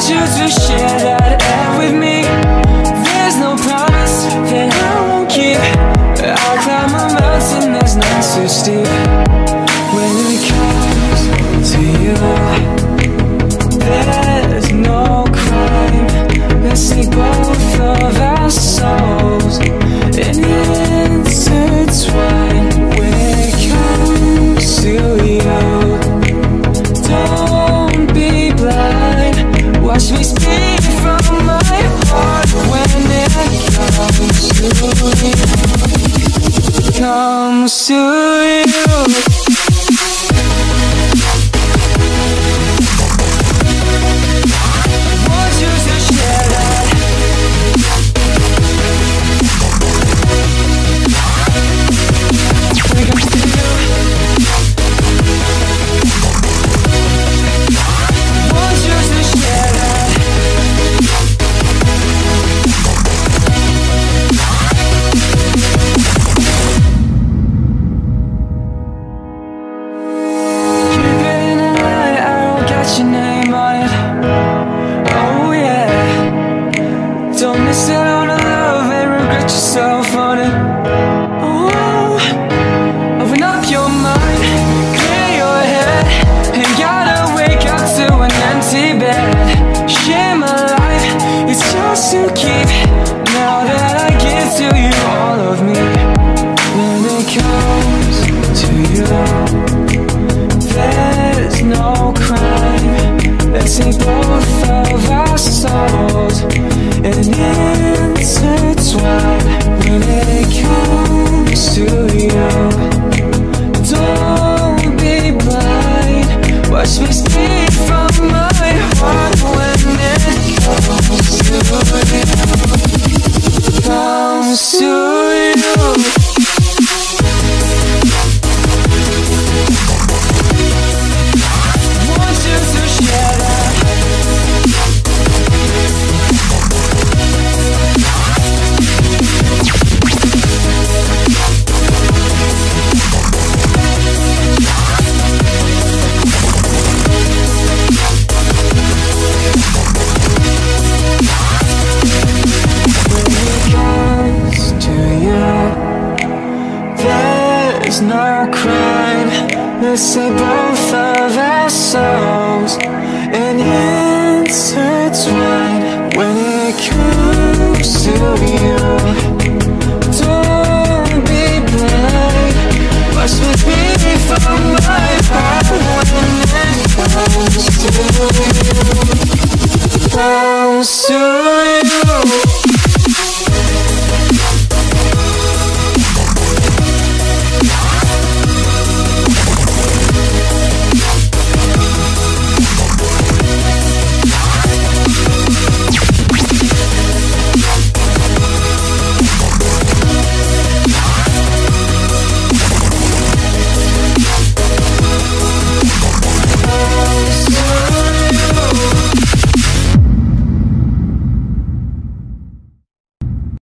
you to share that air with me. There's no promise that I won't keep. I'll climb a mountain that's not too steep. When it comes to you, there's no crime. Let's take both of our souls and intertwine. When it comes to you, don't be blind. Watch me speak from my heart. When it comes to you, comes to you. Your name on it, oh yeah. Don't miss out on the love and regret yourself on it. Oh, open up your mind, clear your head. Ain't gotta wake up to an empty bed. Share my life, it's yours to keep. Now that I give to you all of me. When it comes to you, there's no crime. Let's take both of our souls and intertwine. When it comes to you, don't be blind. Watch me speak from my heart. When it comes to you, comes to you. There's no crime. Let's take both of our souls and intertwine. When it comes to you, don't be blind. Watch me speak from my heart. When it comes to you, comes to